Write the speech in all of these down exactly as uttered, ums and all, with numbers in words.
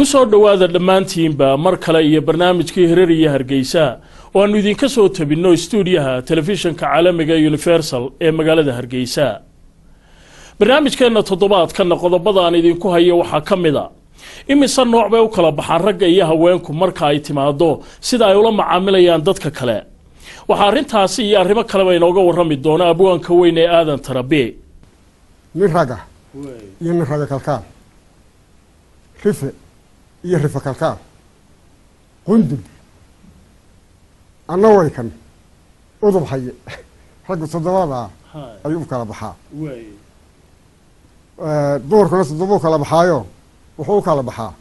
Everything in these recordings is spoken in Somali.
kusoo dhawaada dhammaantiinba mar kale iyo barnaamijkii Hirar iyo Hargeysa oo aanu idinka soo tabino stuudiyaha telefishinka caalamiga Universal ee magaalada Hargeysa. barnaamijkeena toddobaadkan qodobada aan idinku hayo waxa kamida imisa nooc bay u kala baxaan ragga iyo haweenku marka ay timaado sida ay ula macaamilayaan dadka kale. waxa arintaasi iyo arrimo kale bay inooga warrami doona abwaanka weyn ee Aadan Tarabi. min raga iyo min raga kalkaan rife iyo rife kalkaan qundul anna way kan udub haye ragga toddobada ayuu kala baxaa doorkana toddobo kala baxaayo wuxuu kala baxaa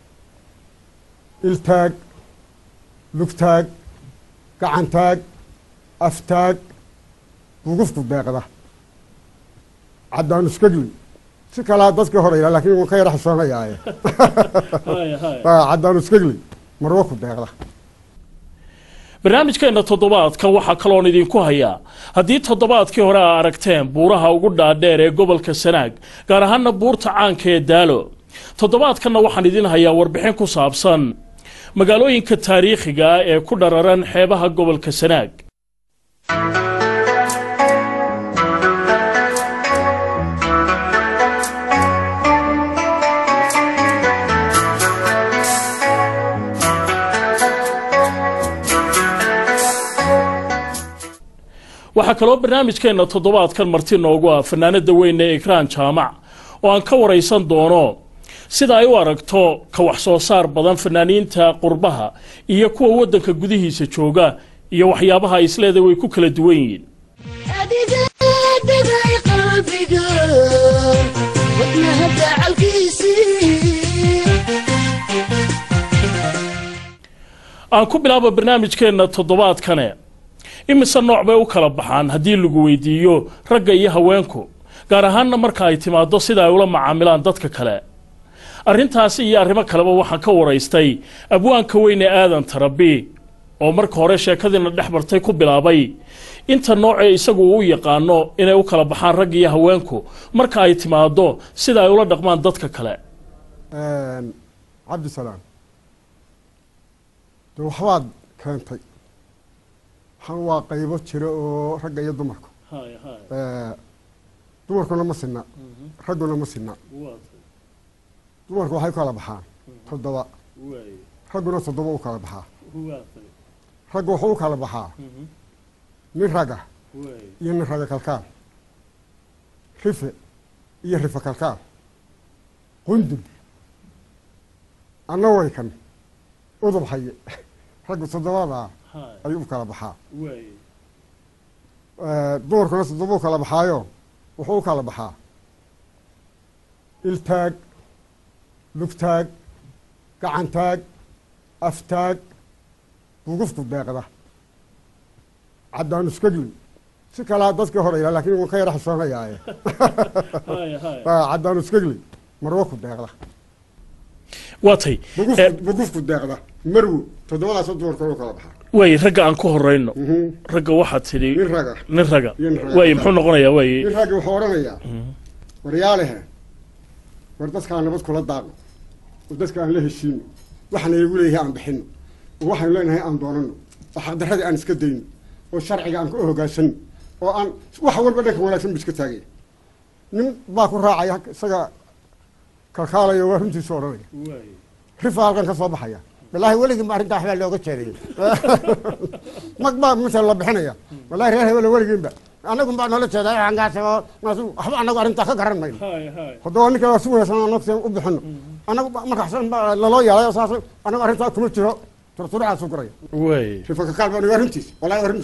iltaag lugtaag gacantaag aftaag bugufku deeqda caddaan iskagli si kalaa dadkii hore ilaa laakiin ka yara xishoonayaaye caddaan iskagli marwo ku deeqda. barnaamijkeena toddobaadkan waxaa kaloon idinku hayaa haddii toddobaadkii hore aa aragteen buuraha ugu dhaadheer ee gobolka Sanaag gaar ahaana buurta caanka ee Daalo, toddobaadkanna waxaan idin hayaa warbixin ku saabsan magaalooyinka taariikhiga ah ee ku dhararan xeebaha gobolka Sanaag. waxaa kaloo barnaamijkeena toddobaadkan marti noogu ah fanaanada weyn ee Ikraan Jaamac oo aan ka wareysan doono sida ay u aragto ka wax soo saar badan fanaaniinta qurbaha iyo kuwa wadanka gudihiisa jooga iyo waxyaabaha ay isleedahay way ku kala duwan yihiin. aan ku bilaabo barnaamijkeena toddobaadkane imisa nooc bay u kala baxaan haddii lagu weydiiyo ragga iyo haweenku gaar ahaanna marka ay timaado sida ay ula macaamilaan dadka kale. arrintaasi iyo arrimo kaleba waxaan ka waraystay abwaanka weyn ee Aadan Tarabi oo marka hore sheekadiina dhex bartay ku bilaabay inta nooc ee isagu uu yaqaano inay u kala baxaan ragga iyo haweenku marka ay timaado sida ay ula dhaqmaan dadka kale. een Cabdi Salaam doo waxaad keentay waxaan waa qaybo jira oo ragga iyo dumarku hay hay ee dumarkuna ma sinna ragguna ma sinna dumarku waxay kala baxaan toddoba way ragguna toddoba u kala baxaa raggu wuxuu kala baxaa min raga way iyo min raga kalkaan rife iyo rife kalkaan qundul anna way kan udub haye raggu toddobada ayuu kala baxaa way doorkana toddobo kala baxaayo wuxuu kala baxaa iltaag lugtaag gacantaag aftaag bugufku deeqda caddaan iskagli si kalaa dadkii hore ilaa laakiin ka yara xishoonayaaye caddaan iskagli marwo ku deeqda waatay bugufku deeqda marwo toddobadaas doorka u kala baxaa way ragga aan ku horeyno ragga waxa tidhi min raga nin raga way muxuu noqonayaa way min raga wuxuu oranayaa waryaalehe war dadkaan nabad kula daaqno oo dadkaan la heshiino waxaan iyagu leeyahay aan bixino oo waxaan leenahay aan doonano oo xaqdarrada aan iska dayno oo sharciga aan ku hogaansano oo aan wax walba dhanka wanaagsan iska taagay nin baa ku raacaya isaga kalkaalayo waa runtiisu oranaya way rifa halkan ka soo baxaya والله ولقي ما رنت أحوال لو كتير مقبل مثل الله بحنايا والله ريه ولا ولقي بقى أنا كم بعد نقول كذا عن قاسي ناسو أحب أنا قارن تأخذ قرن ماين خدوني كذا سوى سنة نفسي وبحنا أنا ما كحسن بقى لا لا يا لا أساس أنا قارن تأكل ترى ترى ترى على سكرية وي في فك كلب أنا قارنتيس والله قارن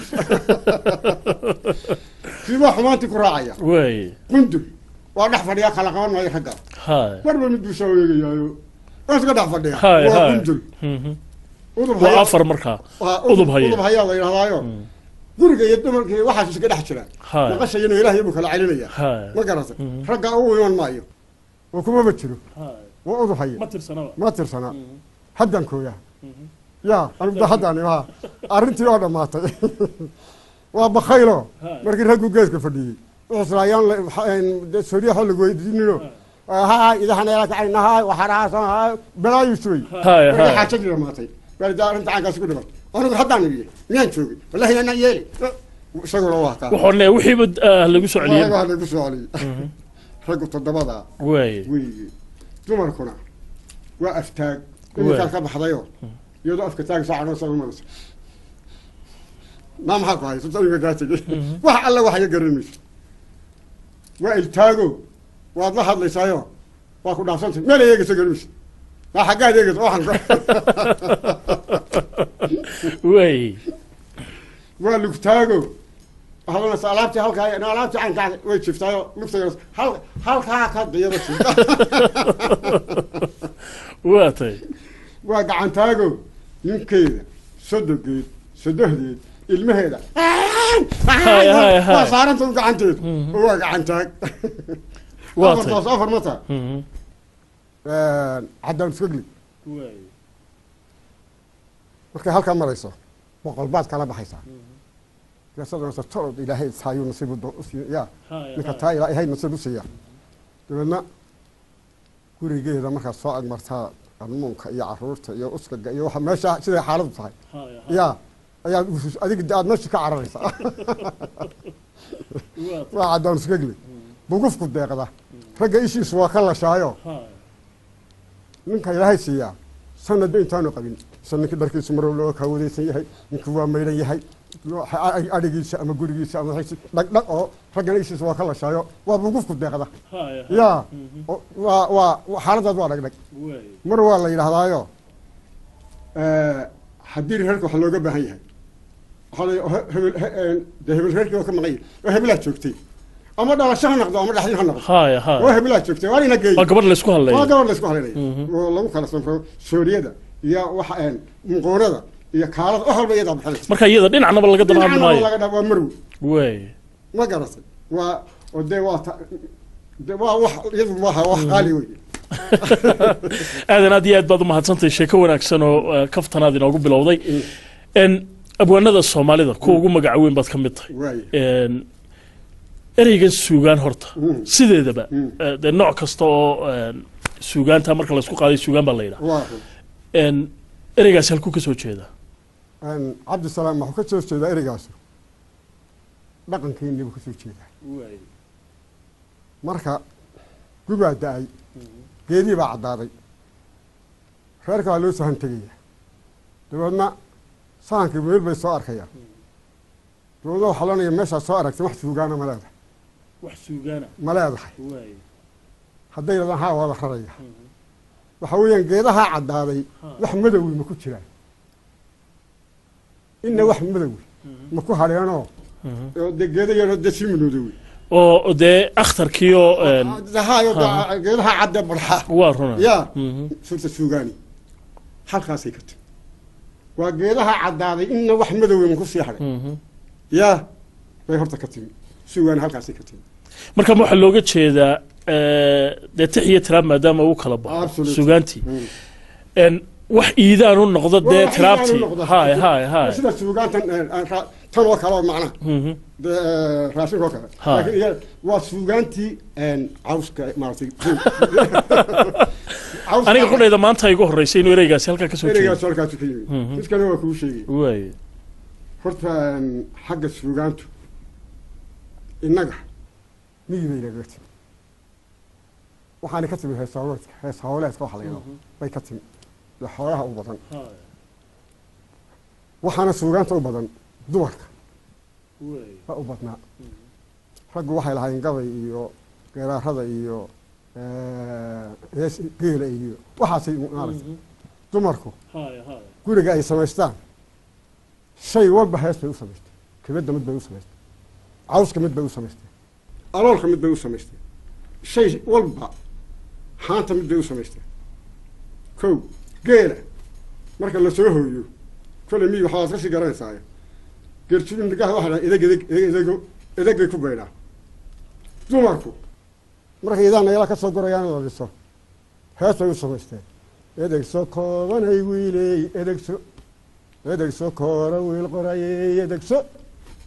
في ما حماتي كراعية وي كنت وأنا حفر يا خلقان ما يحقق هاي مرة ندو سوي يا بس قد أفضل يا هاي هاي وأفر مركا أضب هيا أضب هيا الله يرضى قرقة يدمر كي واحد يسقط حشرة نقص ينو إله يبوك العلمية ما قرص رجع هو يوم مايو وكم بتشرو وأضب هيا ما ترسنا ما ترسنا حدا كويا يا أنا بدي حدا أنا ما أرنتي أنا ما تي وبخيره مركي رجع جيز كفدي إسرائيل سوريا حلو جوي دينيرو هاي إذا إحنا لك عين هاي وحراس هاي بلا يسوي هاي هاي حاجة كذا ما تي بعد أنت عن قصة كذا أنا حتى أنا بيه مين شوقي والله أنا يالي شغل الله كان وحنا وحي بد lagu soo celiyay waa lagu soo celiyay raggu todobada way way dumarkuna waa aftaag inta ka baxdayo iyadoo afka taag saacado soo ما محق هاي صدقني قاعد واحد الله واحد يقرني والتاجو واضح هذا لسايو واكو دافنت ما لا يجي تقرني ما حق هذا يجي واحد وي والتاجو هذا أنا سألت هالك هاي أنا سألت عن قاعد ويشفتايو نفسي هل هل كا كذا يا رسول واتي واقع عن تاجو يمكن صدق صدق المهيدة هاي هاي هاي صار أنتم قعنتوا هو قعنتك واطي صافر متى عدم سقلي markay halka marayso boqolbaad kala baxaysa yaasada soo ilaahay saayo nasiib u siiya ninka taa ilaahay nasiib u siiya dabadna gurigeeda marka soo agmartaa qarmuunka iyo caruurta iyo uskaga iyo waxa meesha sida xaaladu tahay yaa ayaa adiga aad meesha ka cararaysa waa cadaan iskagli bugufku deeqda ragga ishiis waa ka lashaayo ninka ilaahay siiya sanad intaanu qabin sanadkii darkiisu mar loo ka wadaysan yahay ninku waa meelan yahay adigiisa ama gurigiisa ama xis dhag dhag oo ragga ishiis waa ka lashaayo waa bugufku deeqda yaa waa waa xaaladaad waa dhag dhag mar waa la yiraahdaayo ee haddii reerku waxa looga baahan yahay hebel hebel reerkii ka maqay oo hebelaa joogtay ama dhalasho ha noqdo ama dhaxlin ha noqdo haay haay oo hebelaa joogtay waa ina geey waa gabadh la isku hadlay waa gabadh la isku hadlay oo lagu kala sanfro sooriyada iyo waxa aan muqoorada iyo kaalada wax walba iyada baxay marka iyada dhinacnaba laga dalban maayo laga dhaw marw way ma garatay waa oo de waa de waa wax iyadu waa wax qaali weey aadan aad iyo aad baad u mahadsantahay sheeko wanaagsan oo kaftanaad inoogu bilowday in abwaanada Soomaalida ku ugu magac weyn baad ka mid tahay een ereygan suugaan horta sideedaba de nooc kasta oo suugaanta marka la isku qaaday suugaan baa la yiraahdaa een ereygaas halku ka soo jeeda een Cabdi Salaam wuxuu ka soo jeedaa ereygaas dhaqankeena buu ka soo jeedaa marka gugaa daay geedii baa cadaaday reerka loo sahan tagaya dabadna saankii meel bay soo arkayaan dabadna waxa lanaya meesha soo aragtay wax suugaana ma leedahay wax suugaana ma leedahay hadday ladan haa wada xaraya waxa weeyaan geedaha cadaaday wax madow ma ku jiraan inna wax madow ma ku hareeno oo geedaha yar oo dasiimnoodo oo de akhtarkiyo een dahayo geedaha cadda barxa waa runa yaa sulta suugaani halkaasay ka timi waa geedaha cadaaday inna wax madow ma ku sii haray yaa bay horta ka timi suugaan halkaasay ka timi marka waxa looga jeedaa ee de tixiya tiraab maadaama uu kala baxo suugaanti een wax iidaan u noqdo de tiraabti haay haay haay sida suugaantan tan oo kala macna de raashin oo kale laakiin waa suugaanti een cawska maartay aniga qodayda maanta ay ugu horeysay inuu ereygaas halka ka soo jeedo ereygaas halka ka yimid iskana waa ku sheegay way horta xagga suugaantu innaga miyay leeyahay waxaan ka timi heesawleedka heesawleedka waxa la yiraahdo bay ka timi xoolaha u badan waxaana suugaanta u badan dumarka ba u badnaa raggu waxay lahaayeen gabay iyo geeraarada iyo hees geela iyo waxaasay maaragtay dumarku guriga ay samaystaan shay walba hees bay u samaysteen kibadda mid bay u samaysteen cawska mid bay u samaysteen aloolka mid bay u samaysteen shay walba haanta mid bay u samaysteen kow geela marka la soo hooyo kole mii waxaad ka sii garanaysaa geerjibin dhigaha waxaa idag idag idag idagay ku beydhaa dumarku markay idaan ayala ka soo gorayaan la dhiso hees bay u samaysteen edegso koobanay wiiley edegso edegso koora wiil qorayey edegso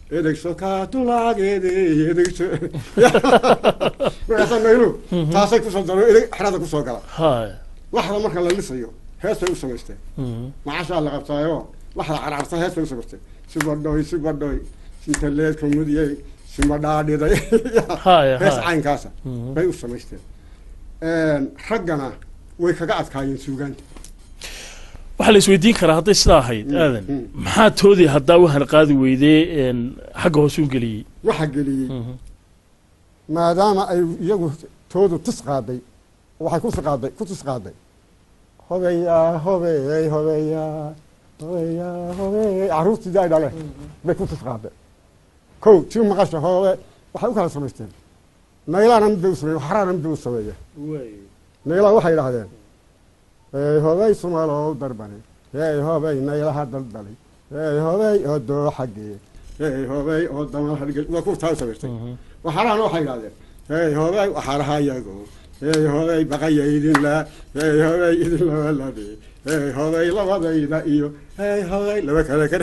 edegso kaatulaageede edegso markaasaa naylu taasay kusoo daro edeg xerada kusoo gala laxda marka la lisayo hees bay u samaysteen macashaa la qabtaayo laxda carcarta hees bay u samaysteen sibadhoy sibadhoy sintaleedka mudiyey simadhaadhiday hees caynkaasa bay u samaysteen raggana way kaga adkaayeen suugaanta waxaa la isweydiin karaa hadday sidaa ahayd aadan maxaa toodii haddaa u hanqaadi weydee xagga hoos u geliyey waxa geliyey maadaama ay iyagu toodu tis qaaday waxay ku qaaday ku tis qaaday hobeya hobey hobeya hobeya hobey caruurtii ay dhale bay ku tis qaaday kow tii maqasha hobe waxay u kala samaysteen naylaana mid bay u sameeyey xaraana mid bay u sameeyey naylaan waxay idhahdeen hey hobey sumalow darbane hey hobey naylaha daldalay hey hobey oo doo xaggee hey hobey oo damal hargey waa ku taa samaystay waxaana waxay idhahdeen hey hobey waxaaraha yago hey hobey baqayaydin la hey hobey idin la labe hey hobey labadayda iyo hey hobey laba kale kale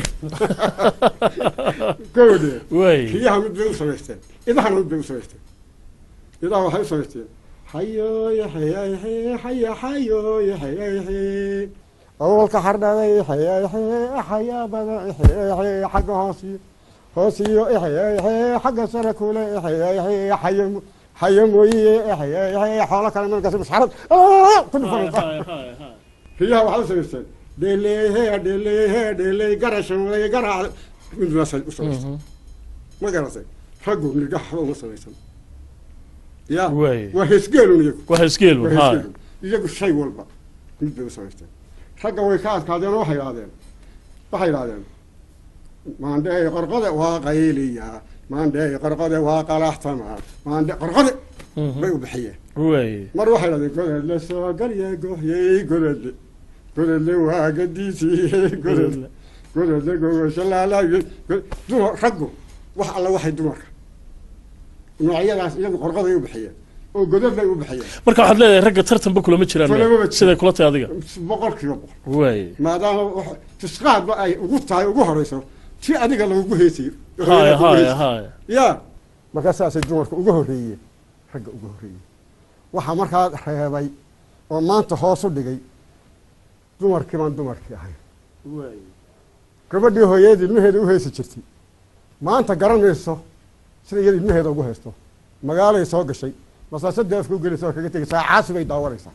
gowde way kiyaha mid bay u samaysteen idahan mid bay u samaysteen idaha waxay u samaysteen hayo yaxyayaxe haya hayo yaxyayaxe awalka xardhaday yaxyayaxe xayaa badan yaxyayaxe xagga hoosiyo hoosiyo yaxyayaxe xagga sare kule yaxyayaxe xayo xayo mooye yaxyayaxe xoolo kale markaas masxarad ku dhufanaysa hiyaha waxaa u samaysteen dheleehe dheleehe dheley garashan way garac mid maasay u samaysteen ma garatay raggu nirga waxba uma samaysan يا وهسجلون يجو وهسجلون هاي يجو الشيء والبا يبدو سويته حاجة ويكاد كادين وحي هذين وحي هذين ما عنده قرقدة واقعيلية ما عنده قرقدة واقع احتمال ما عنده قرقدة بيو بحية وي مرة واحد هذين قال لسه قال يا جو يا قول لي قول لي واقديسي قول لي قول لي قول شلا لا دمر حقه وح الله واحد دمر noocyadaas iyagu qorqaday u bixiyeen oo godad ay u bixiyeen marka waxaad leedahay ragga tartan ba kula ma jiraan sida kula tahay adiga boqolkiiba boqol way maadaama tisqaad ay ugu tahay ugu horeyso ti adiga lagu heesay hay hay hay ya marka saasay dumarka ugu horeeyay ragga ugu horeeyay waxa markaa reebay oo maanta hoos u dhigay dumarkii baan dumarkii ahay way gabadhii hooyadii ilmaheeda u heesi jirtay maanta garanayso sida iyada ilmaheeda ugu haysto magaalay soo gashay masaasada afka u gelisay oo kaga tegay saacaasi bay daawanaysaa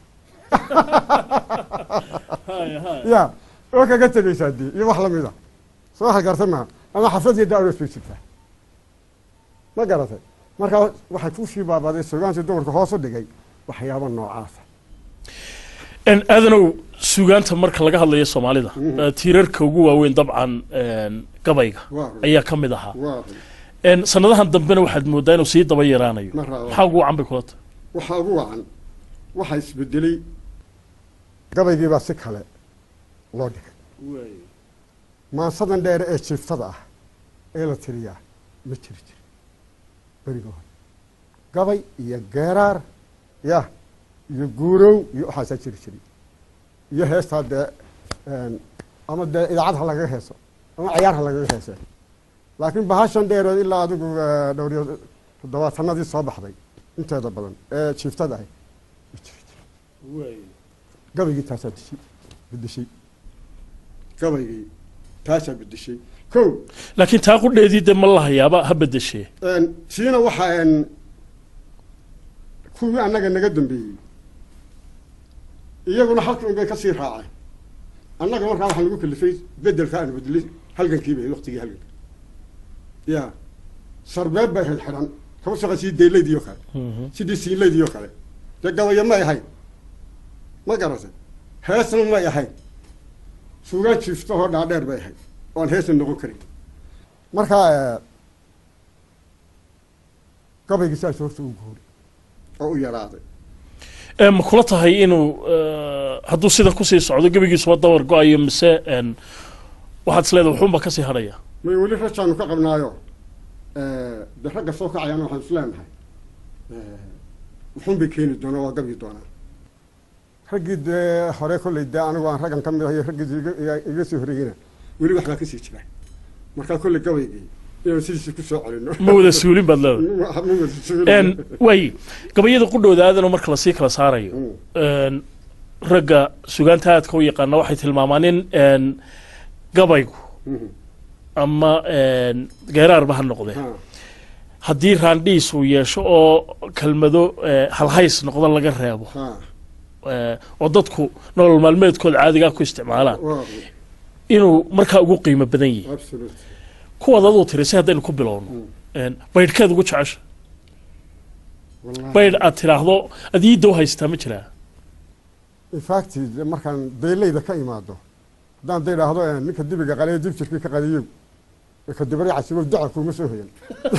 ya oo kaga tegaysaa dii iyo wax lamid ah soo waxa gartay ma ama xafadii daawada fiirsataa ma garatay marka waxay ku shii baabaday suugaantii dumarka hoos u dhigay waxyaabo noocaas ان aadanow suugaanta marka laga hadlayo Soomaalida tiirarka ugu waaweyn dabcan gabayga ayaa kamid ahaa ان sanadahan dambena waxaad moodaa inuu sii daba yaraanayo waxa ugu wacan bay kula tahay waxa ugu wacan waxa isbedelay gabaygii baa si kale loo dhigay way maasadan dheer ee jiiftada ah ee la tiriyaa ma jiri jiri berigo gabay iyo geeraar ya iyo guurow iyo waxa jiri jiri iyo heesta dee ama dee idaacad laga heeso ama ciyaar laga heeso laakiin bahashan dheerood ilaa adigu dhowriyo todobaatanadii soo baxday inteeda badan ee jiiftada ahay way gabaygii taasaa dishay bedeshay gabaygii taasaa bedeshay kow laakiin taa qudheedii dee ma lahayaaba ha bedeshay siina waxaa kuwii annaga naga dambeeyey iyaguna halkan unbay ka sii raaceen annaga markaa waxaa lagu kalifay bedelka aan bedelay halgankii bay waqtigii halganka يا صرباب به الحرام كم شغل سيد ديلي ديو كله سيد سيلي ديو كله تجاوز يما يهاي ما قرصه هاسن ما يهاي سورة شفته هذا نادر به هاي وان هاسن نقول كريم مركا قبل يسأل شو شو يقول أو يراضي ما كلته هاي إنه هذا سيدا كوسي سعودي قبل يسوى دور قايم مساء واحد سلاد وحوم بكسي هريا ما يقولي رجع نقابلنا يوم ده حاجة فوق عيانه عن فلان هاي وحوم بكين الدونا وقبل الدونا حقد حريق اللي ده أنا وأنا حاجة نكمل هي حقد يجلس يهرينا ولي واحد كيس يشبه مركا كل الجو يجي iyo sidii ku soo celino ma wada suulin baad leedahay een way gabayada qudhoodaadana marka la sii kala saarayo een ragga sugaanta aadka u yaqaana waxay tilmaamaan in een gabaygu ama een geeraar ba ha noqday haddii raandhiis uu yeesho oo kelmado halhays noqdo laga reebo oo dadku nolol maalmeedkooda caadiga ku isticmaalaan inuu markaa ugu qiimo badan yahay kuwaad aduu tirisay haddaynu ku bilowno baydhkeed ugu jecesha baydh aad tiraahdo adiidda u haystaa ma jiraa infact markaan beeleyda ka imaado haddaan da idhaahdo ninka dibiga qaleyo dib jirkii ka qadiyow ka dibari casibo daca kuuma soo hoyan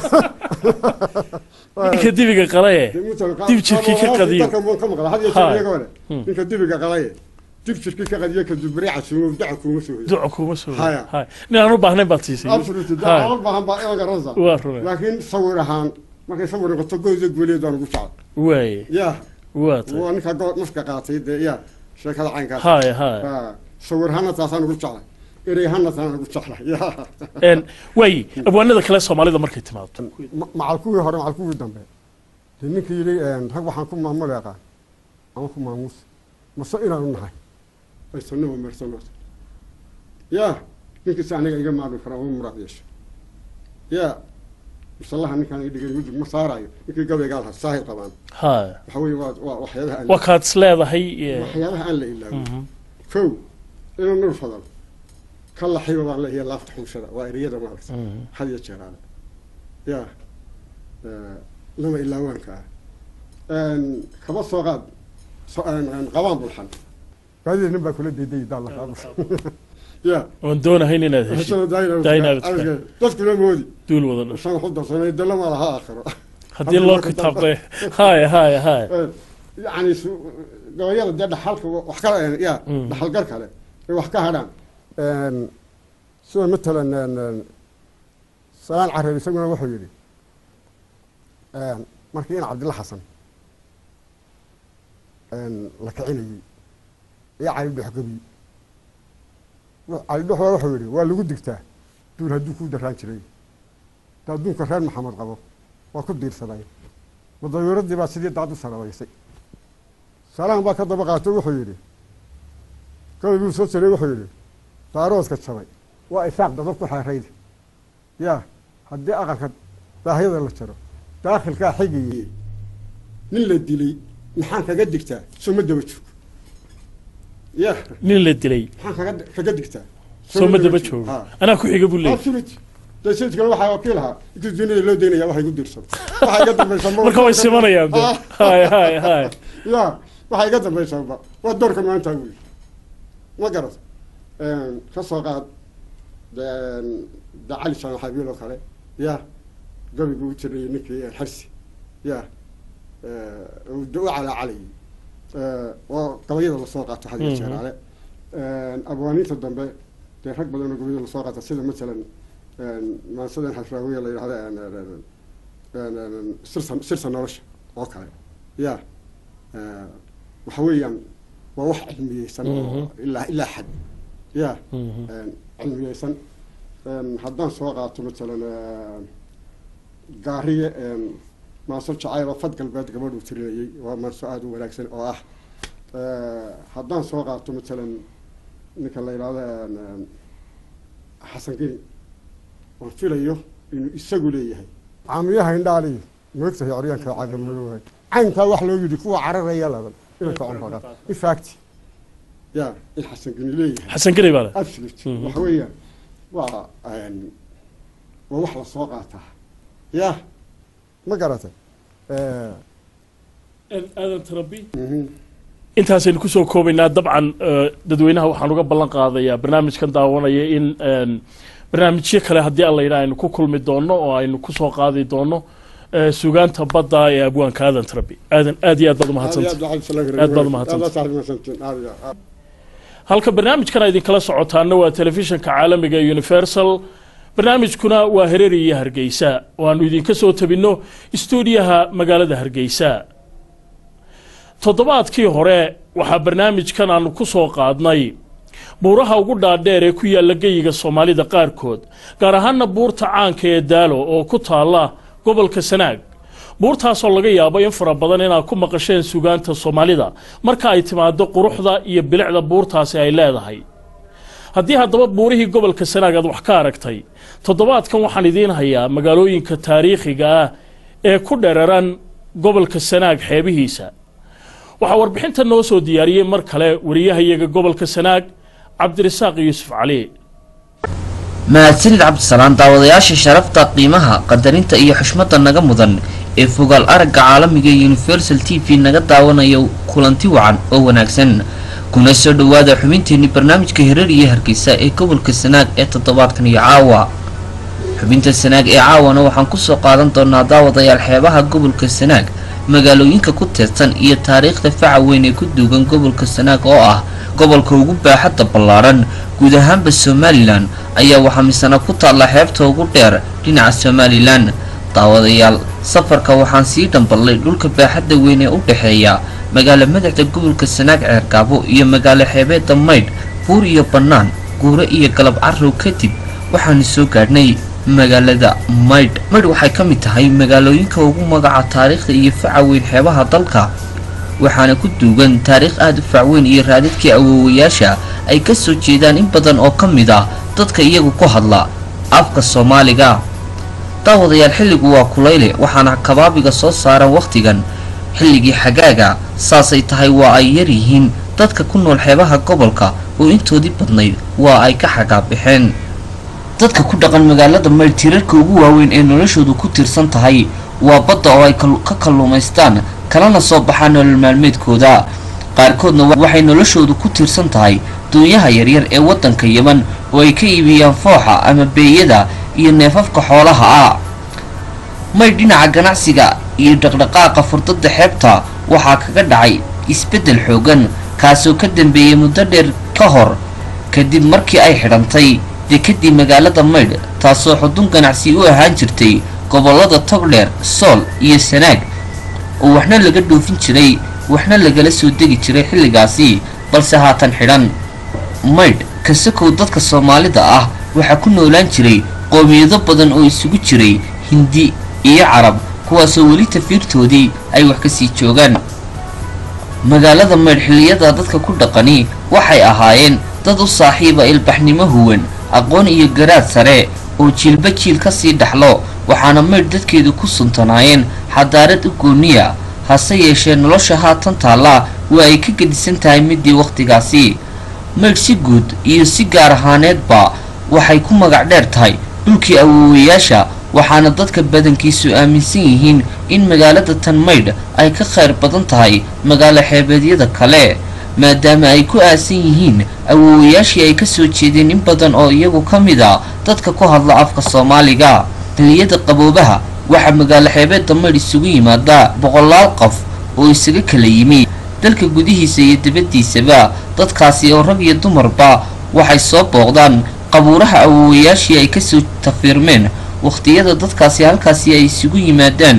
ninka dibiga qalaye dib jirkii ka qadiyo ninka dibiga qalaye dib jirkii ka qadiyo ka dibari casibo daca kuuma soo hoyan daca kuuma soo hoyan hay nin aan u baahnayn baad siisay absolutely daca aan u baahan baa iyaga ranza laakiin sawir ahaan markay sawir noqoto gooda gooliyeed aan ugu jecel way ya waat waa ninka good nafka qaatay de ya sheekada caynkaas hay hay sawir ahaan taasaan ugu jecel إري هنا ثنا نقول شغلة يا إن وي أبوانا ذا كلاس هم على ذا مركز تمام مع الكوي هرم مع الكوي الدم لأن كيلي إن هو حنكون مع ملاقة أنا كون مع موس مسائل عن النهاية يستنوا مرسلات يا نك سعني يا جماعة الفرعون مراديش يا بصراحة إن كان يدقي يوجد مصارعي يمكن قبل قالها صحيح طبعا هاي حوي وحياتها وكانت سلاذة هي وحياتها أن لا إلا فو إنه نرفض كلا حيوة والله هي لا فتح مشرع وإريادة ما أكثر هذا يشتغل يا آه لما إلا وانك أن كبص صغاد أن قوام بالحن هذه نبى كل دي دي دالله خلاص يا وندونا هيني نذهب داينا داينا تذكر مودي دول وضنا عشان حضر سنة يدلهم على ها آخر هدي الله كتاب هاي هاي هاي يعني سو قوية ده حلقة وحكى يا حلقة كله وحكى هذا أن سو مثلا أن سلام عربي يسمونه وحيري أن مركين عبد الله حسن أن لكعيني يا علي بحكبي علي بحوا وحيري ولا قد دكته دول هدوكوا دران شري تدون كران محمد قبو وكل دير سلاي وضيورد دي بس دي تعطي سلاي يسي سلام بقى كذا بقى وحيري كانوا يقولوا صوت سري وحيري طاروس كتشوي وإفاق ضبط حريد يا هدي أغلق باهيض اللي ترى داخل كحقي نلا الدلي نحن كقدك تا سو مد بتشوف يا نلا الدلي نحن كقد كقدك تا سو مد بتشوف أنا كل حاجة بقول لك أبسوليت ده شيء كانوا واحد وكيلها يجوا لو دينا يا واحد يقدر يسوي واحد يقدر بيسموه مركب السمانة يا عبد هاي هاي هاي يا واحد يقدر بيسموه والدور كمان تقول ما قرأت كسوقات ده علي شان حبيبي له خالد يا قبل يقول تري نكي الحرسي يا ودعوا على علي وقضية السوقات هذه الشهر على أبوانيت الدنبا ده حق بدنا قضية السوقات السيدة مثلا ما صدق الحفراوية اللي هذا سرسة سرسة نورش وكاله يا وحويا ووح علمي سنة إلا إلا حد يا علمي سنة حدان سوقات مثلا قارية ما صرت عايرة فد قلبات قبل وتري وما سؤال ولا كسن أو أه حدان سوقات مثلا نكلا هذا حسن كريم وفي ليه إنه يسقوا ليه عميها هندالي مكتة يعريان كعادة ملوه عين كواحد لو يدكوا عرر يلا إنك عمرك إفاكتي يا الحسن كريم ليه حسن كريم هذا أبسلت وحويا و يعني ووحلا سوقاتها يا ما قرأته آه. هذا تربي انت سين كسو كوبينا طبعا ددوينها waxaan uga ballan qaadayaa barnaamijkan daawanaya in barnaamijyo kale hadii alla yiraahdo aynu ku kulmi doono oo aynu ku soo qaadi doono suugaanta badda ee abwaanka aadan tarabi aadan aad iyo aad baad mahadsantahay aad baad mahadsantahay halka barnaamijkan idin kala socotaana waa telefishinka caalamiga Universal barnaamijkuna waa Hareeri iyo Hargeysa waanu idin ka soo tabino stuudiyaha magaalada Hargeysa toddobaadkii hore waxa barnaamijkan aanu ku soo qaadnay buuraha ugu dhaadheer ee ku yaalla geyiga Soomaalida qaarkood gaar ahaanna buurta caanka ee Daalo oo ku taala gobolka Sanaag buurtaas oo laga yaabo in fara badan inay ku maqasheen suugaanta Soomaalida marka ay timaado quruxda iyo bilicda buurtaasi ay leedahay haddii haddaba buurihii gobolka Sanaag aad wax ka aragtay toddobaadkan waxaan idiin hayaa magaalooyinka taariikhiga ah ee ku dheeraran gobolka Sanaag xeebihiisa waxa warbixinta noo soo diyaariyay mar kale wariyahayaga gobolka Sanaag Cabdirasaaq Yuusuf Cali mahadsanid Cabdisalaam daawadayaasha sharafta qiimaha qadarinta iyo xushmada naga mudan ee fogaal aragga caalamiga Universal T V naga daawanayo kulanti wacan oo wanaagsan kuna soo dhawaada xubinteeni barnaamijka Hirar iyo Hargeysa ee gobolka Sanaag ee toddobaadkan iyo caawa xubinta Sanaag ee caawana waxaan ku soo qaadan doonaa daawadayaal xeebaha gobolka Sanaag magaalooyinka ku teedsan iyo taariikhda faca weyn ee ku duugan gobolka Sanaag oo ah gobolka ugu baaxadda ballaaran guud ahaanba Somaliland ayaa waxa misana ku taala xeebta ugu dheer dhinaca Somaliland daawadayaal safarka waxaan sii dhambalay dhulka baaxadda weyn ee u dhaxeeya magaalo madaxda gobolka Sanaag Ceergaabo iyo magaalo xeebeedda Maydh buur iyo bannaan guure iyo galab carrow kadib waxaan soo gaadhnay magaalada Maydh Maydh waxay ka mid tahay magaalooyinka ugu magaca taariikhda iyo faca weyn xeebaha dalka waxaana ku duugan taariikh aad u fac weyn iyo raadadkii awoowayaasha ay ka soo jeedaan in badan oo ka mid ah dadka iyagu ku hadla afka Soomaaliga daawadayaal xilligu waa kulayle waxaana kabaabiga soo saaran waqtigan xilligii xagaaga saasay tahay waa ay yar yihiin dadka ku nool xeebaha gobolka oo intoodii badnayd waa ay ka xagaabixeen dadka ku dhaqan magaalada Maydh tirarka ugu waaweyn ee noloshoodu ku tirsan tahay waa badda oo ay ka kalluumaystaan kalana soo baxaan nolol maalmeedkooda qaarkoodna waxay noloshoodu ku tirsan tahay doonyaha yaryar ee wadanka Yemen oo ay ka iibiyaan fooxa ama beeyada iyo neefafka xoolaha ah Maydh dhinaca ganacsiga iyo dhaqdhaqaaqa furdada xeebta waxaa kaga dhacay isbedel xoogan kaasoo ka dambeeyay muddo dheer ka hor kadib markii ay xidhantay dekadii magaalada Maydh taasoo xudun ganacsi u ahaan jirtay gobolada Togdheer Sool iyo Sanaag oo waxna laga dhoofin jiray waxna lagala soo degi jiray xilligaasi balse haatan xidhan Maydh kasakow dadka Soomaalida ah waxa ku noolaan jiray qoomiyado badan oo isugu jiray Hindi iyo Carab kuwaasoo weli tafiirtoodii ay wax ka sii joogaan magaalada Maydh xilliyada dadka ku dhaqani waxay ahaayeen dad u saaxiiba ilbaxnimo huwan aqoon iyo garaad sare oo jiilba jiil ka sii dhaxlo waxaana Maydh dadkeedu ku suntanaayeen xadaarad u gooniya hase yeeshee nolosha haatan taala waa ay ka gedisan tahay midii waqtigaasi Maydh si guud iyo si gaar ahaaneedba waxay ku magac dheer tahay dhulkii awoowayaasha waxaana dadka badankiisu aaminsan yihiin in magaalada tan Maydh ay ka khayr badan tahay magaalo xeebeedyada kale maadaama ay ku aasan yihiin awoowayaashii ay ka soo jeedeen in badan oo iyagu ka mid ah dadka ku hadla afka Soomaaliga xilliyada qaboobaha waxa magaalo xeebeedda Maydh isugu yimaada boqolaal qof oo isaga kala yimi dalka gudihiisa iyo dibaddiisaba dadkaasi oo rag iyo dumarba waxay soo booqdaan qabuuraha awoowayaashii ay ka soo tafiirmeen waqtiyada dadkaasi halkaasi ay isugu yimaadaan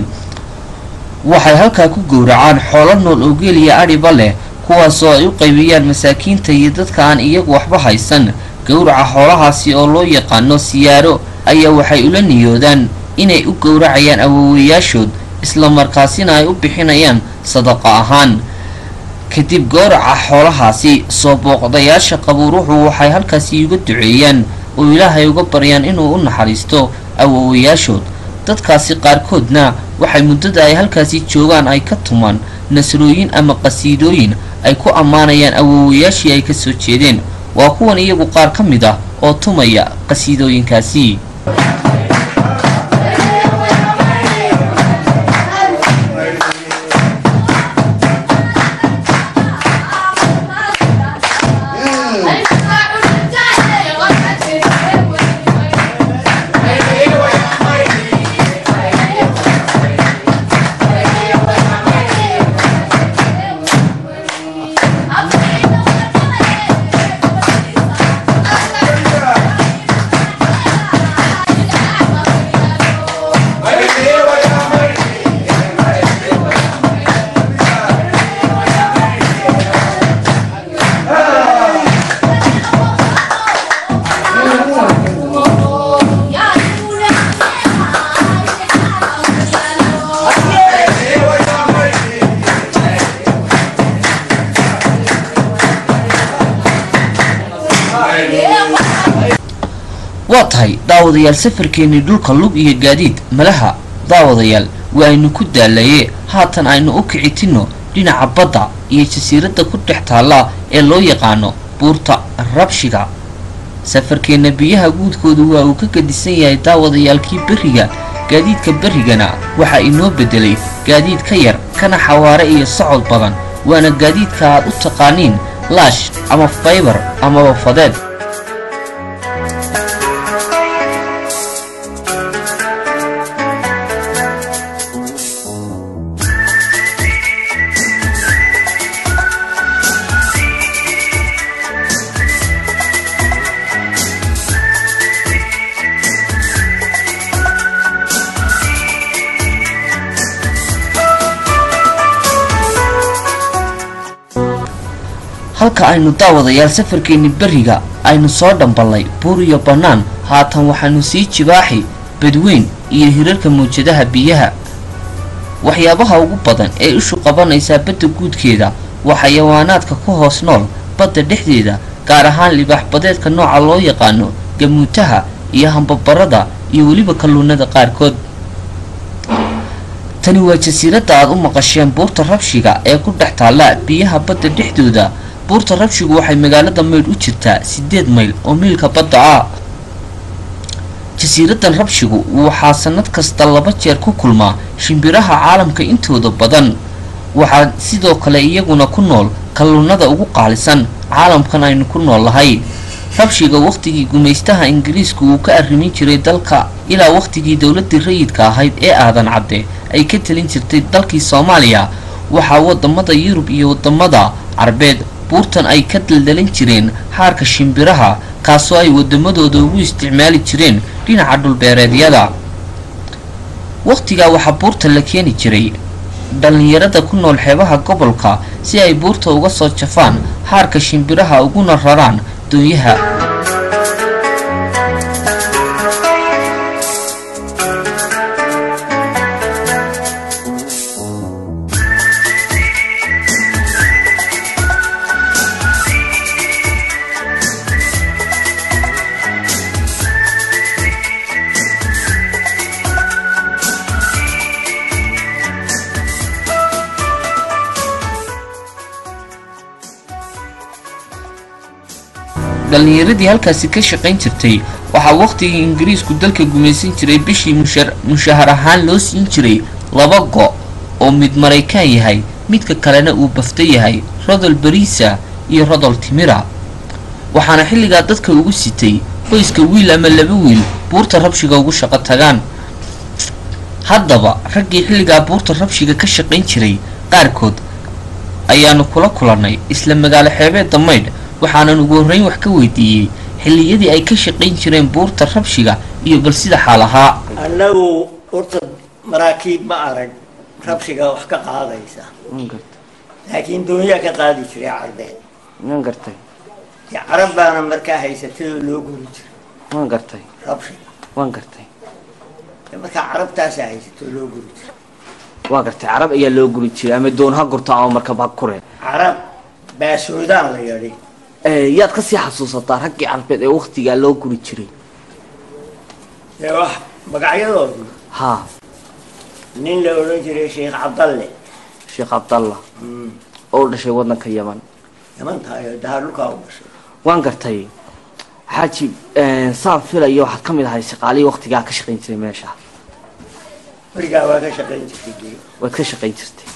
waxay halkaa ku gowracaan xoolo nool oo geel iyo adhiba leh kuwaasoo ay u qaybiyaan masaakiinta iyo dadka aan iyagu waxba haysan gowraca xoolahaasi oo loo yaqaano siyaaro ayaa waxay ula niyoodaan inay u gowracayaan awoowayaashood isla markaasina ay u bixinayaan sadaqa ahaan kadib gowraca xoolahaasi soo booqdayaasha qabuuruhu waxay halkaasi uga duceeyaan oo Ilaahay uga baryaan inuu u naxariisto awoowayaashood dadkaasi qaarkoodna waxay muddada ay halkaasi joogaan ay ka tumaan nasrooyin ama qasiidooyin ay ku ammaanayaan awoowayaashii ay ka soo jeedeen waa kuwan iyagu qaar ka mid ah oo tumaya qasiidooyinkaasi waa tahay daawadayaal safarkeennii dhulka lug iyo gaadiid malaha daawadayaal waa aynu ku daalaye haatan aynu u kicitinno dhinaca badda iyo jasiiradda ku dhex taalla ee loo yaqaano buurta rabshiga safarkeenna biyaha guudkoodu waa uu ka gadisan yahay daawadayaalkii berriga gaadiidka berrigana waxaa inoo beddelay gaadiid ka yar kana xawaare iyo socod badan waana gaadiidka aad u taqaaniin laash ama faybar amaba fadeed halka aynu daawadayaal safarkeennii berriga aynu soo dhamballay buur iyo bannaan haatan waxaanu sii jibaaxi badweyn iyo hirarka mawjadaha biyaha waxyaabaha ugu badan ee ishu qabanaysaa badda guudkeeda waa xayawaanaadka ku hoos nool badda dhexdeeda gaar ahaan libaax-badeedka nooca loo yaqaano gamuutaha iyo hambabarada iyo weliba kalluunada qaarkood tani waa jasiiradda aad u maqasheen buurta rabshiga ee ku dhex taalla biyaha badda dhexdooda buurta rabshigu waxay magaalada maydh u jirtaa siddeed mayl oo miilka badda ah jasiiraddan rabshigu waxaa sannad kasta laba jeer ku kulmaa shimbiraha caalamka intooda badan waxaa sidoo kale iyaguna ku nool kalluunada ugu qaalisan caalamkan aynu ku nool lahay rabshiga wakhtigii gumaystaha ingiriisku uu ka arrimin jiray dalka ilaa wakhtigii dowladdii rayidka ahayd ee aadan cadde ay ka talin jirtay dalkii soomaaliya waxaa waddamada yurub iyo waddamada carbeed buurtan ay ka daldalin jireen xaarka shimbiraha kaasoo ay waddamadooda ugu isticmaali jireen dhinaca dhulbeereedyada wakhtigaa waxaa buurta la keeni jiray dhallinyarada ku nool xeebaha gobolka si ay buurta uga soo jafaan xaarka shimbiraha uguna raraan doonyaha dhallinyaradii halkaasi ka shaqayn jirtay waxaa wakhtigii ingiriisku dalka gumaysan jiray bishii mushahar ahaan loo siin jiray laba go' oo mid maraykaan yahay midka kalena uu bafto yahay rodol bariisa iyo rodol timira waxaana xilligaa dadka ugu sitay qoyska wiil ama laba wiil buurta rabshiga ugu shaqo tagaan haddaba raggii xilligaa buurta rabshiga ka shaqayn jiray qaarkood ayaanu kula kulannay isla magaalo xeebeedda maydh waxaanan ugu horrayn wax ka weydiiyey xilliyadii ay ka shaqayn jireen buurta rabshiga iyo bal sida xaal ahaa annagu horta maraakiib ma arag rabshiga wax ka qaadaysa laakiin doonyaa ka qaadi jiray carbeed waan gartay dee carab baana markaa haysatadoo loo guri jiray waan gartay rabshiga waan gartay markaa carabtaasaa haysatoo loo guri jiray waa gartay carab ayaa loo guri jiray ama doon ha gurto ama markab ha kureen carab baasoodaan la yadhi yaad ka sii xasuusataa raggii carbeed ee wakhtigaa loo guri jiray dee wax magacyadoodii haa nin la odhan jiray sheekh cabdalle sheekh cabdalla oo u dhashay waddanka yaman yamantayo daha dhulkaa u dhashay waan gartay xaaji saan filayo waxaad ka mid ahay shaqaalihii wakhtigaa ka shaqayn jiray meesha weligaa waa ka shaqayn jirtay waad ka shaqayn jirtay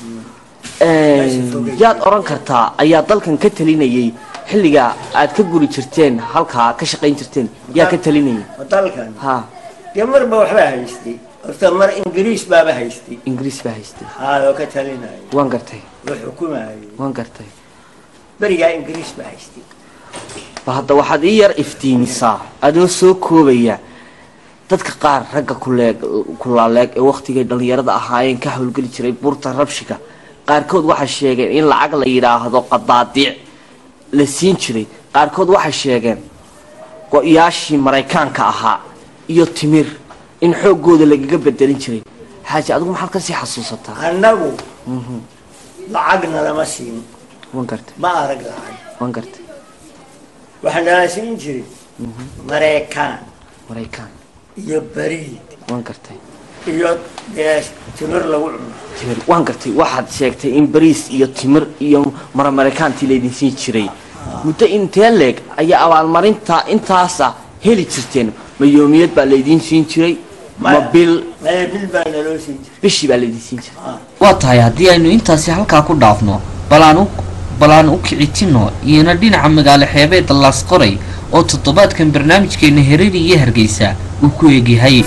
yaad oran kartaa ayaa dalkan ka talinayay xilliga aad ka guri jirteen halkaa ka shaqayn jirteen yaa ka talinayay dalkan ha dee marba waxbaa haystay horta mar ingiriis baaba haystay ingiriis baa haystay haadoo ka talinaya waan gartay oo xukumayay waan gartay berigaa ingiriis baa haystay ba hadda waxaad ii yar iftiimisaa adoo soo koobaya dadka qaar ragga kuleeg kulaaleeg ee wakhtigay dhallinyarada ahaayeen ka howlgeli jiray buurta rabshiga qaarkood waxay sheegeen in lacag la yidhaahdo qadaadiic la siin jiray qaarkood waxay sheegeen go-yaashii maraykaanka ahaa iyo timir in xooggooda lagaga bedelin jiray xaaji adigu maxaad kasii xasuusataa annagu lacagna lama siin waan gartay ma arag lacag waan gartay waxaa nala siin jiray maraykaan maraykan iyo bariid waan gartay iyo dee timir lagu cuno timir waan gartay waxaad sheegtay in bariis iyo timir iyo mara maraykantii laydin siin jiray muddo intee leeg ayaa abaalmarinta intaasa heli jirteen ma yoomiyad baa laydin siin jiray ma bil maya bil baa naloo siin jiray bishii baa laydin siin jiray waa tahay haddii aynu intaasi halkaa ku dhaafno balaan u balaan u kicitino iyona dhinaca magaalo xeebeedda laasqoray oo toddobaadkan barnaamijkeena Hareeri iyo Hargeysa uu ku eegyahay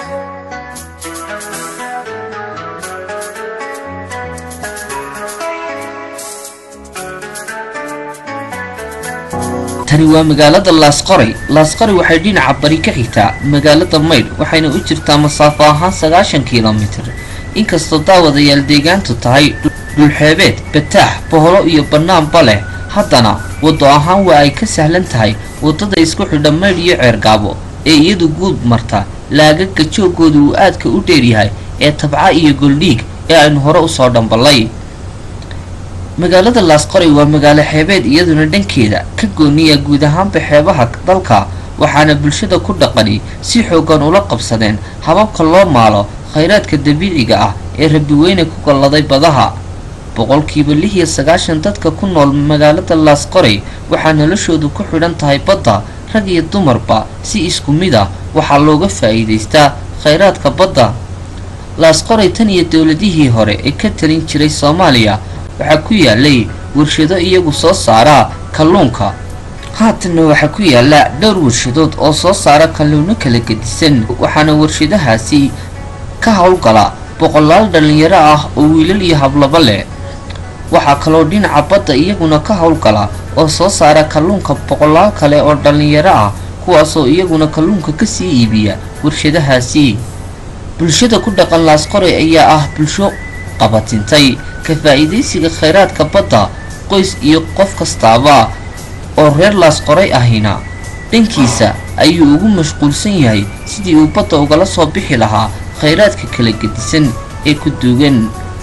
tani waa magaalada laasqoray laasqoray waxay dhinaca bari ka xigtaa magaalada Maydh waxayna u jirtaa masaafo ahaan sagaashan kiiloomitir inkastoo daawadayaal deegaantu tahay dhul xeebeed bataax boholo iyo banaanba leh haddana wado ahaan waa ay ka sahlan tahay wadada isku xidha Maydh iyo Ceergaabo ee iyadu guud marta laagaga joogoodu uu aadka u dheer yahay ee tabca iyo goldhiig ee aynu hore u soo dhambalay magaalada laasqoray waa magaalo xeebeed iyaduna dhankeeda ka gooniya guud ahaanba xeebaha dalka waxaana bulshada ku dhaqani si xoogan ula qabsadeen hababka loo maalo khayraadka dabiiciga ah ee Rabbi weyne ku galladay badaha boqolkiiba lix iyo sagaashan dadka ku nool magaalada laasqoray waxaa noloshoodu ku xidhan tahay badda rag iyo dumarba si isku mid ah waxaa looga faa'iidaystaa khayraadka badda laasqoray tan iyo dowladihii hore ee ka talin jiray Soomaaliya waxaa ku yaalay warshado iyagu soo saara kalluunka haatan waxaa ku yaala dhowr warshadood oo soo saara kalluunno kala gedisan waxaana warshadahaasi ka howlgala boqolaal dhalinyaro ah oo wiilal iyo hablaba leh waxaa kaloo dhinaca badda iyaguna ka howlgala oo soo saara kalluunka boqolaal kale oo dhalinyaro ah kuwaasoo iyaguna kalluunka ka sii iibiya warshadahaasi bulshada ku dhaqan laasqoray ayaa ah bulsho qabatintay ka faa'iidaysiga khayraadka badda qoys iyo qof kastaaba oo reer laasqoray ahina dhankiisa ayuu ugu mashquulsan yahay sidii uu badda ugala soo bixi lahaa khayraadka kala gedisan ee ku duugan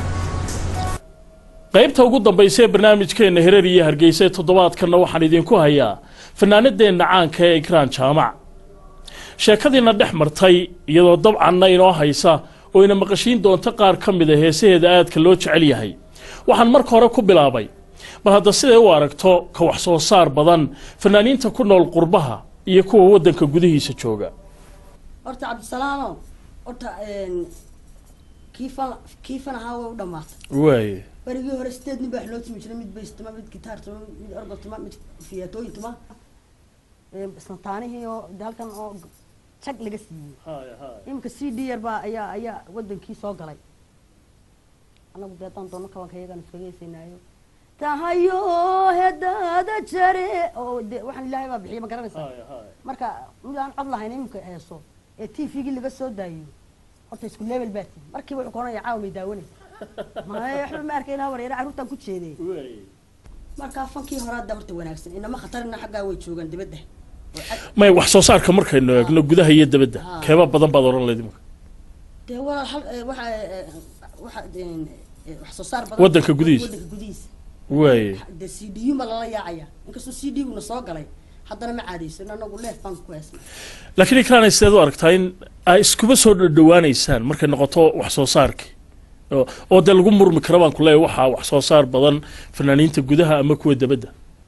qaybta ugu dambaysa ee barnaamijkeena Hareeri iyo Hargeysa toddobaadkana waxaan idinku hayaa fanaanadeena caanka ee Ikraan Jaamac sheekadiina dhex martay iyadoo dabcanna inoo haysa oo ina maqashiin doonto qaar ka mid ah heesaheeda aadka loo jecel yahay waxaan marka hore ku bilaabay bal hadda siday u aragto ka wax soo saar badan fanaaniinta ku nool qurbaha iyo kuwa wadanka gudihiisa jooga horta Cabdisalaamo horta een kiifan kiifan ahaa way u dhamaatay way barigii hore sideed nin baa loo timi jiray mid bass tuma mid guitar tuma mid organ tuma mid fiyaatooyin tuma ee santaanihii oo dalkan oo tag laga siiyay hay hay imka C D yar baa ayaa ayaa wadankii soo galay anagu beetan doono kawanka iyaga isfageysanaayo tahayo hedada jare oo waxaan ilaahay baa bixiyo ma garanaysaa hay hay marka mid aan cod lahayn imka heeso ee T V-gi laga soo daayo horta isku level baati markii wuxuu koonaya caaw may daawanay ma waxba ma arkayna wareer caruurtan ku jeeday way marka fankii horaada horta wanaagsan inama khatarna xagga way joogan dibadda may wax soo saarka markaynu eegno gudaha iyo dibadda keeba badan baad oran leedahay de wala hal waxa waxa wax soo saar badan wadanka gudihiisa wadanka gudihiisa way de C D ma la yaacaya inkastoo C D-gu na soo galay haddana ma caadeysan anagu leef baan ku heesnay laakiin Ikraan sidaad u aragtaa in ay iskuba soo dhawaaneysaan markay noqoto wax soo saarka oo dal lagu murmi karo baan ku leeyahay waxa wax soo saar badan fanaaniinta gudaha ama kuwa dibadda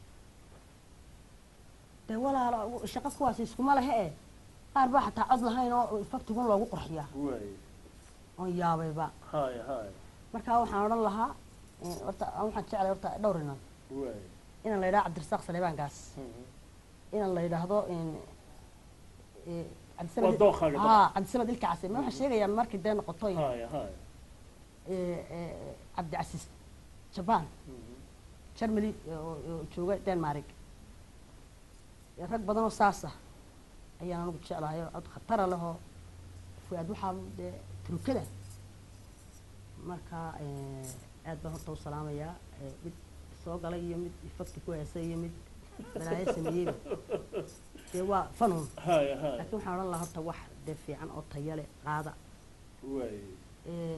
de wala shaqo kuwaas iskuma laha ee qaar baa xataa cod lahayn oo faktigun loogu qurxiyaa way oo yaabayba hay hay marka waxaan oran lahaa horta waxaan jeclay horta dhowrinan way inaan la yiraahdo Cabdirasaaq Saleebaan gaas inaan la yiraahdo in ee Cabdisamad ah Cabdisamad ilkaasi ma waxaan sheegayaa markii deen noqoto hay hay ee Cabdi Casiis Japan Germany oo jooga Denmark rag badan oo saasa ayaan anigu jeclahay cod khatar ah laho fuad waxa turkada marka ee aad baan horta u salaamayaa mid soo galay iyo mid fakti ku heesay iyo mid balaayo sameeyay ee waa fanuun hay hay laakiin waxaan oran lahaa horta wax de fiican oo tayo leh qaada way ee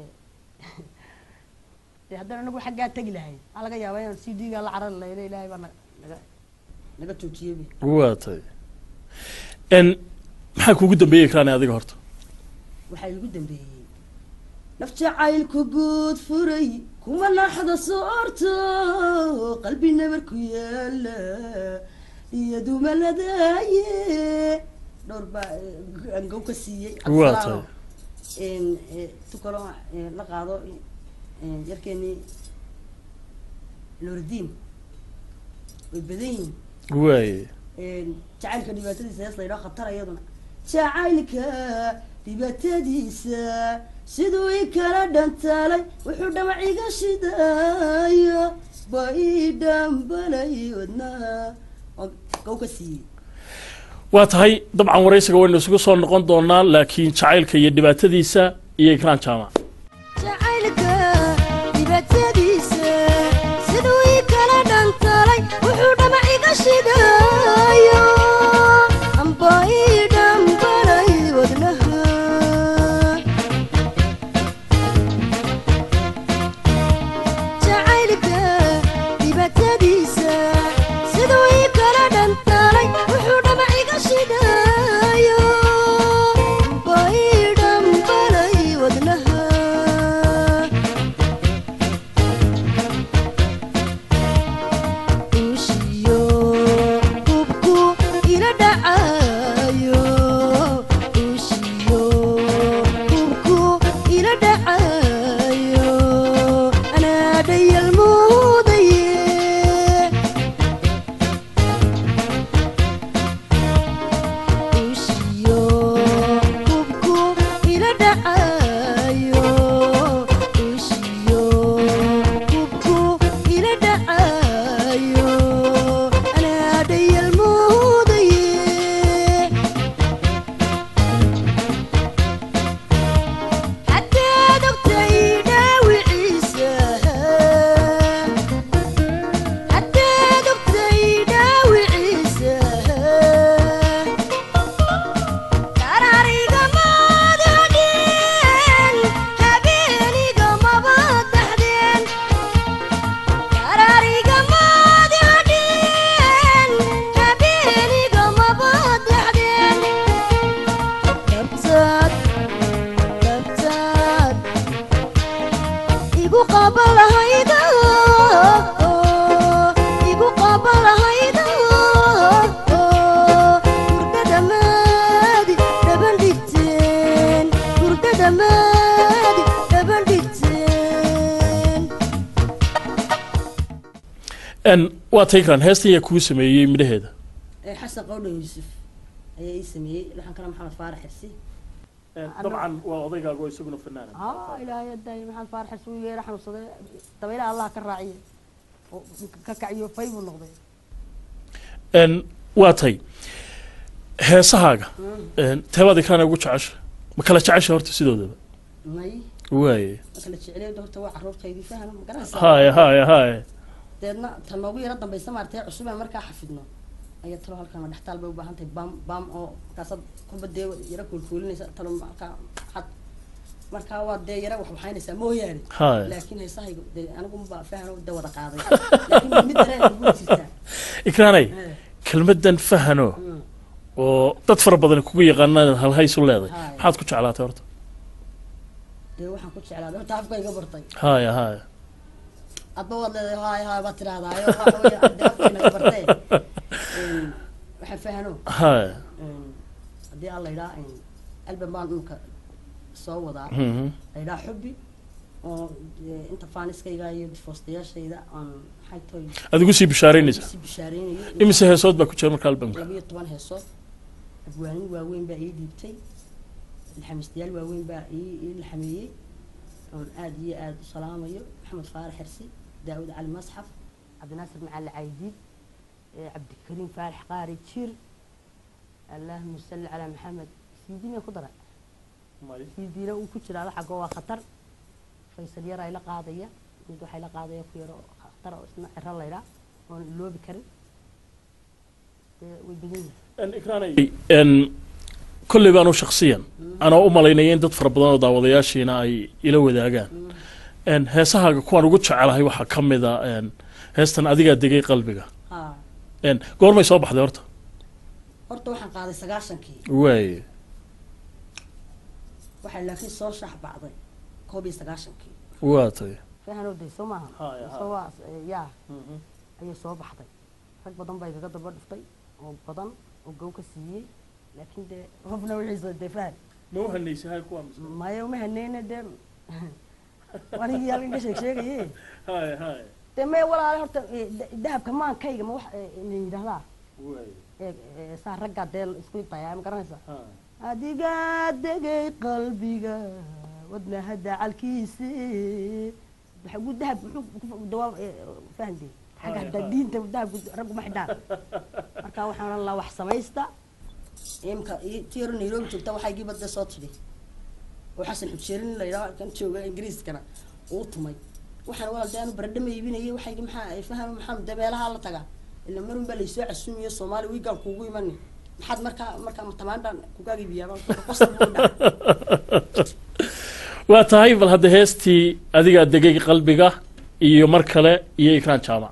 de haddana anagu xaggaa tagi lahayn waxa laga yaabaa inaan C D-ga la carar leeyahay ilaahay baa naga naga joojiyay waatay en maxaa kuugu dambeeyey ikraani adiga horta waxaa igu dambeeyey naf jacaylku guud furay kuma naxda soorto qalbi nabar ku yaala iyo dumaladaaye dhowr baa angow ka siiyey waa tahay tu kaloo la qaado yarkeenii nuuridiin way badan yihiin waaye jacaylka dhibaatadiisa hees laydhao khatar iyaduna jacaylka dhibaatadiisa siduu i kala dhantaalay wuxuu dhamac iga shidaayo ba ii dhambalay wadnaha gow ka siiyey waa tahay dabcan waraysiga waynu isugu soo noqon doonaa laakiin jacaylka iyo dhibaatadiisa iyo ikraan jaamac jacaylka dhibaatadiisa siduu i kala dhantaalay wuxuu dhamac iga shidaayo amba ii dhambalay wadnaha jacaylka dhibaatadiisa siduu i kala dhantaalay wuxuu dhamac iga shidaayo amba ii dhambalay wadnaha ushiyo hubku ila dhacayo ushiyo hubku ila dhacayo anaa dhayal muudaye ushiyo hubku ila dhacayo ushiyo hubku ila dhacayo anaa dhayal muudaye حتى دقتي داوعيسا حتى دقتي داوعيسا قراري قماد هدين هبيني قمبات تحدين قراري قماد هدين هبيني قمبات تحدين كبسات كبسات igu qabal hayda igu qabal hayda hurdada maadi dhaban dhigteen hurdada maadi dhaban dhigteen n waa tahay ikraan heestan ayaa kugu sameeyey midhaheeda xasan qowdhan yuusuf ayaa ii sameeyey waxaan kale maxamed faarax xirsi dabcan waa odaygaago isaguna fanaana ها إلهي الداي محمد فارح سوي رحمه صدق طبيعي الله كراعي ككعيو فيب النقطة n waa tahay heesahaaga teebaad ikraan ugu jecesha ma kala jecesha horta sidoodaba ماي waaye مثلا شعلي ده هو عرور كيدي فهم مقرأ haya haya haya deedna tan noogu yara dambaysa maartay cusub aan markaa xafidno ayaa talo halkan ma dhextaal bay u baahan tahay bam bam oo kaasad ku badee yara kulkulinaysa talo markaa xad markaa waa dee yara wax waxaynaysaa mooyaane haya laakiin heesahaygu dee anigu ma fahano da wada qaaday laakiin mid dareen ugu jirtaa ikraanay kelmadan fahano oo dad fara badan kugu yaqaanaan hal hays u leedahay Haya. maxaad ku jeclaatay horta dee waxaan ku jeclaaday horta afka iga bartay haya haya adba waad leedahay haay haay baad tirahdaayo waxa weeye dee afka inaga bartay waxaan fahano haya haddii aan la yidhaa album baan dhulka soo wadaa Mhm. la yidhaa xubbi oo dee inta faaniskayga iyo foostayaashayda aan maxay toy aad ugu sii bishaaraynaysa si bishaareynayo imise heesood baa ku jira marka albamka labiyo toban heesood abwaanin waaweyn baa ii dhiibtay laxamiistayaal waaweyn baa ii ii laxameeyey oon aad iyo aad u salaamayo maxamed faarax xirsi daawud cali masxaf cabdinaasir macali caydiid cabdikariim faarax qaari jiir allahuma salli calaa maxamed siidina ku dara sidiina uu ku jiraa xagga waa khatar faysal yar ay la qaadaya mid waxay la qaadaya ku yaro khatar oo isna ciro laydhaa oon iloobi karin dee way badan yihiin ikraanay n kolley baanu shakhsiyan anaa u malaynaya in dad fara badan oo daawadayaashiina ay ila wadaagaan n heesahaaga kuwaan ugu jecelahay waxaa ka mid a n heestan adigaa degay qalbiga haa n goormay soo baxday horta horta waxaan qaaday sagaashankii waay waxaa laakiin soo shax bacday koob iyo sagaashankii waa tay fahanoo day soo maaha Haya, haya. soo waa yaa ayay soo baxday rag badan baa igaga daba dhuftay oo badan oo gow ka siiyey laakiin dee qofna wixiisa dee fahan ma u hanaysahay kuwa maya uma haneyna dee wanigii halkan ka sheeg sheegaye hay hay dee may walaale horta eh, da- dahabka maankayga ma wax eh, la yidhahdaa waay ee ee, saa raggaa dee isku dayaa ma garanaysaa ha adigaa degay qalbiga wadnaha dacalkiisi xagu dahab muxuu dawaab fahandey xagga hadda diinta dahab raggu ma xidhaan marka waxaan oran lahaa wax samaysta imka tiiro Nairobi joogta waxay gibadda soo tidhi oo xasan xusheerin la yiraahdo kan jooga ingiriiskana uu tumay waxaan walaaldeenu baradhama iibinayay waxay maxaa ay faham maxamed dabeelaha la taga ila marun baa la soo casuumiyo Soomaali wiigan kuugu iman maxaad marka marka tamaandhan ku gaagibiyaa qosol waa tahay bal hadda heestii adigaa degay qalbiga iyo mar kale iyo ikraan jaamac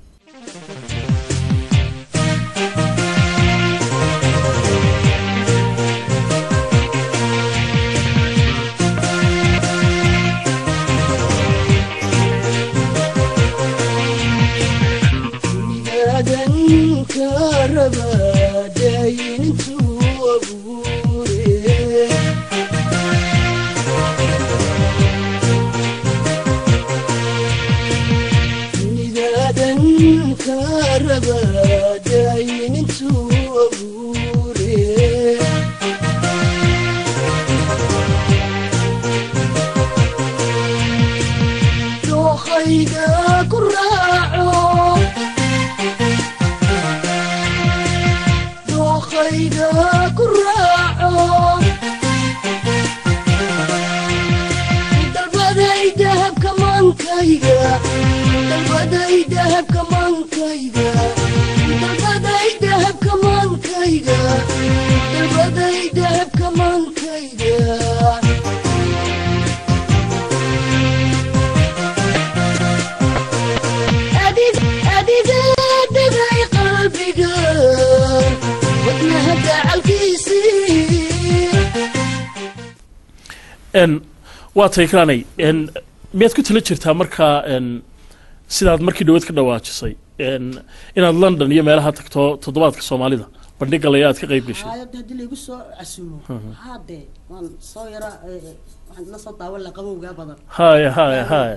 n waa tay ikraanay n miyaad ku tala jirtaa markaa n sidaad markii dhawaad ka dhawaajisay n inaad London iyo meelaha tagto toddobaadka Soomaalida bandhiga la aad ka qayb gashay hay'ad hadii la igu soo casuumo haade waan soo yara waxaan la soo daawan la qabowga badan hay hay hay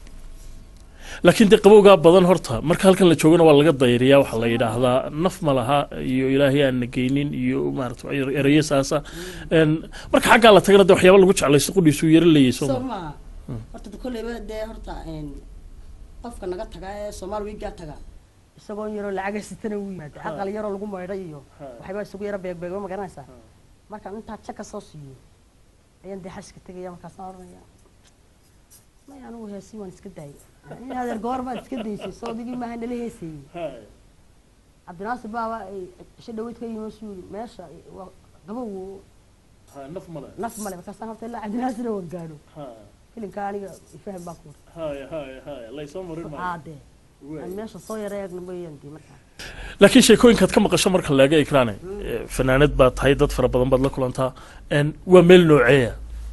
laakiin de qabowga badan horta marka halkan la joogana waa laga dayriyaa waxa la yiraahdaa naf ma laha iyo ilaahay aan nageynin iyo maaragtay erayasaasa n marka xagga la tagana de waxyaabo lagu jeclaysto qudhiisu yara leeyay soo ma horta kulleeba de horta een qofka naga taga ee Soomaali wiiga taga isagoo yaro lacag sitana uu yimaado aqal yaro lagu meeray iyo waxba isugu yara beeg beeg ma garanaysaa marka inta chaka soo siiyo ayaan de xaska tagaya marka saarnaya ma yaanu heesi waan iska daayay in hada goor ma iska daysay soo digi ma hanale heesay Cabdinaasir baaba isha dhaweyd ka yimo suuli meesha qabow naf male naf male marka san horta ilaa Cabdinaasir oo gaaro filimka aniga faham baa ku hay hay hay la soo marin ma aade meesha soo yareeyna mooyaan marka laakiin sheekooyinkaad ka maqasho marka laga ikraanay fanaanad baa tahay dad fara badan baad la kulantaa n waa meel nooceeya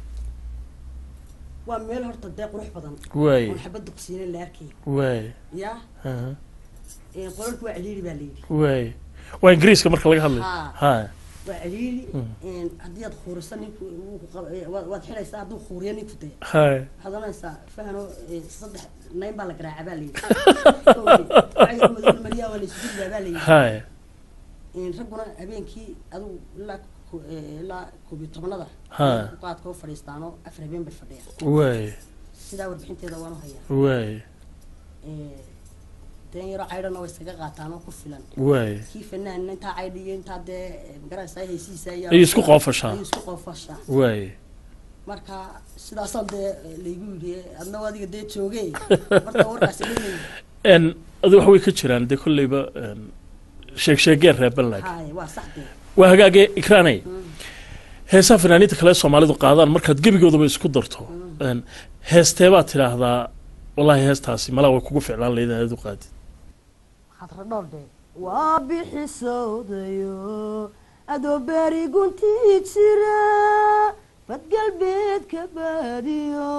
waa meel horta dee qurux badan waay oo xabad duqsiina la arkay waay ya ha ee qolku waa ciliiri baa leeyahay waay waa ingiriiska marka laga hadlayo ha waa ciliiri een hadii aad khurisan ninku waad xiraysaa haduu khuriyo ninku tee ha hadanaysaa fahano saddex nayn baa la garaacay baa leeyahay ay madad mariya wala isdil baa leeyahay ha in raguna habeenkii adu ilaa ilaa koob iyo tobanada ha qaad ko fariistaano afar habeen bay fadhiyaan waay sidaa warbixinteeda waan u hayaa waay ee teen yaro caydhana way isaga qaataan oo ku filan waay kii fanaan inta caydhiyo inta de garasay haysiisa ay isku qoofashaa ay isku qoofashaa waay marka sidaas aan de leegu yiri adna wadiga de joogay marka warkaas leeyahay en adu wax way ka jiraan de kullayba sheeg sheegeen reeban laakiin hay waa saxde waa hagaage ikraanay heesaha fanaaniinta kale Soomaalidu qaadaan markaad gebigoodaba isku darto en heestee baad tiraahdaa wallahi heestaasi mala way kugu ficlaan leedahay aad u qaadid khadra dhowr de وبحصوديو أدو باري قنتي تسرا فتقلبيت كباديو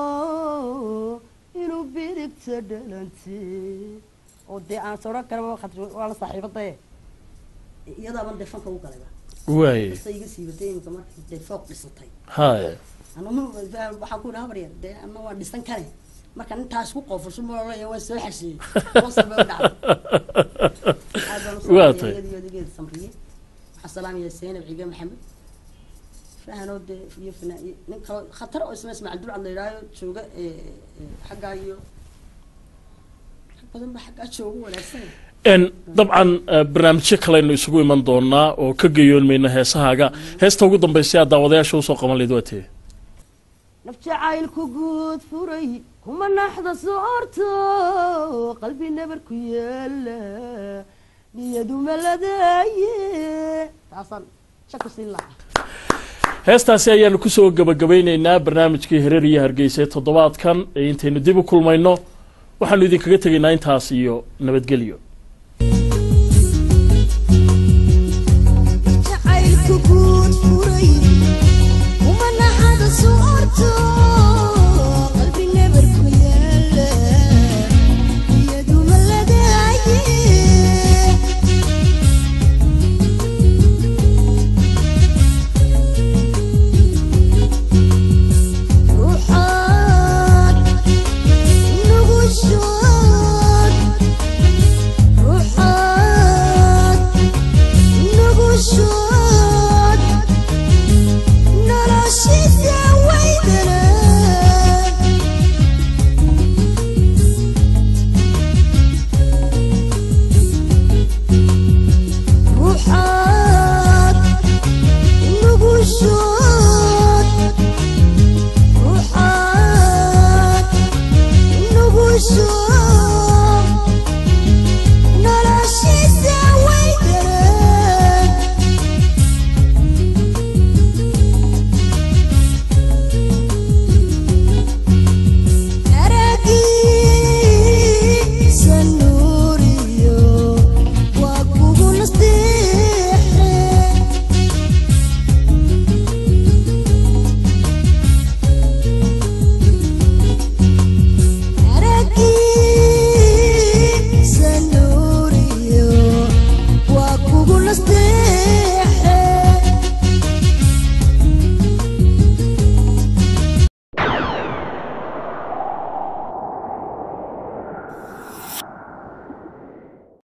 إنو بيرك تدلنتي ودي أنا صورك كلام خاطر وأنا صاحبتي يدا من دفنك وكلامه واي بس يجي بدين كمان دفوق بسنتين هاي أنا مو بحكون أمري ده أنا واحد دستن كله ما كان تاسو قفر شو مرة يا وسوي حسي وصل بودع واطي يدي يدي يدي سمرية السلام يا سين بعيد محمد فأنا ود في فنا خطر اسمه اسمه عبد الله راي شو جا حاجة يو بدل ما حاجة شو ولا سين إن طبعا برنامج كله إنه يسوي من دونا وكجيون من هساجا هست وجودهم بس يا داوديا شو سوق من لدوتي نفس عائل كجود فري هم نحظى صورته قلبي نبر كيلا بيدو ملداي أصلا شكو سلا heestaasi ayaanu ku soo gabagabeynaynaa barnaamijkii Hareeriya Hargeysa toddobaadkan ee intaynu dib u kulmayno waxaanu idin kaga tagaynaa intaas iyo nabadgelyo جعلك كون فري ومن هذا صورته